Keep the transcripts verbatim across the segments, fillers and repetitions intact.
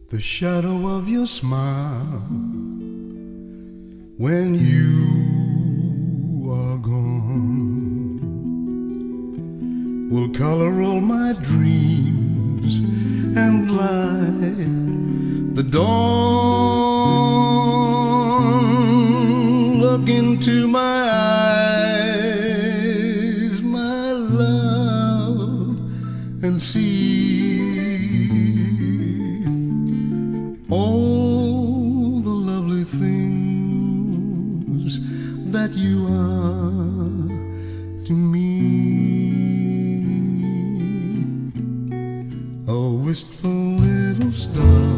The shadow of your smile when you are gone will color all my dreams and light the dawn. Look into my eyes, my love, and see all the lovely things that you are to me. A wistful little star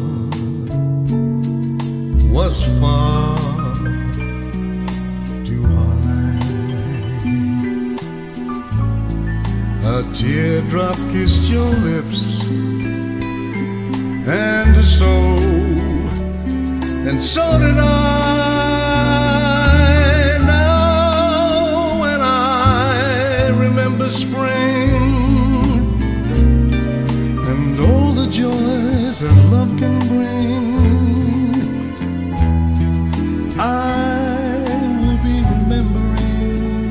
was far too high. A teardrop kissed your lips, and so, and so did I. Now when I remember spring and all the joys that love can bring, I will be remembering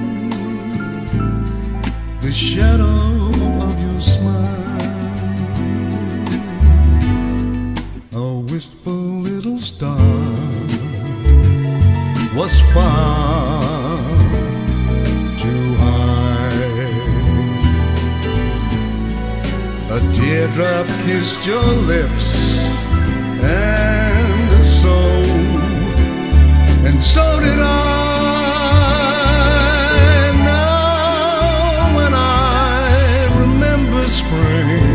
the shadow of your smile. A wistful little star was far too high. A teardrop kissed your lips, and so, and so did I. Now when I remember spring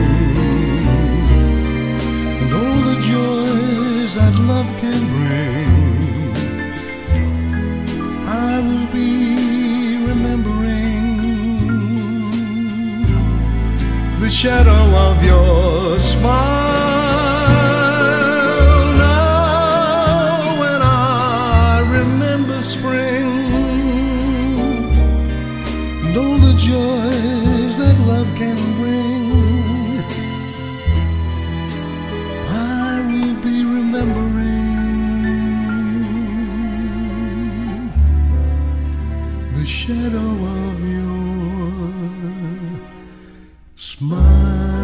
and all the joys that love can bring, I will be remembering the shadow of your smile. Now when I remember spring and all the joys that love can bring, I will be remembering the shadow of your smile.